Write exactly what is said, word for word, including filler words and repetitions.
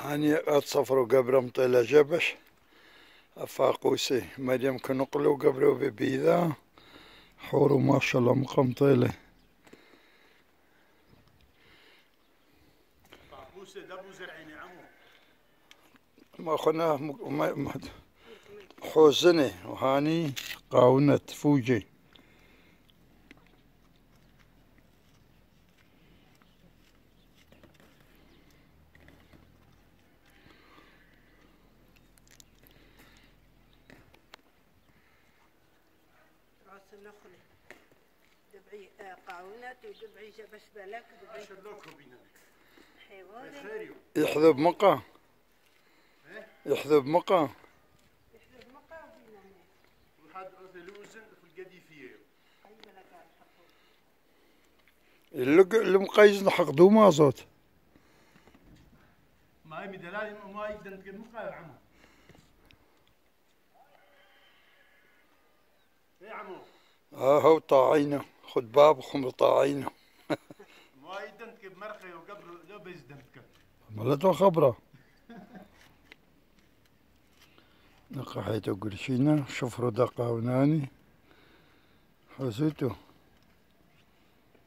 هاني أتصفروا قبر مطيلة جبش أفاقوسي مريم كنقلوا قبروا ببيذا حورو ما شاء الله مقمطيلة فاقوسي دبو زرعين يا عمو ما خناه م... حوزني وهاني قاونة فوجي النخلة دبعي قاونات ودبعي جبس بلاك ودبعي شلوكو بينا حيواني يحذب مقا يحذب مقا يحذب مقا وبينا وحد لوزن في القديفية أي بلاك حقو اللي اللي مقايز نحقدو ما زوت ما هي دلالي ما يقدر نتقل مقا يا عمو يا عمو ها هو طاعينه خد باب خمر طاعينه ما يقدر نتقل مرقي وقبر لو بيزدن نتقل ملتو خبره نقحيتو قرشينا شفرو دقاوناني حسيتو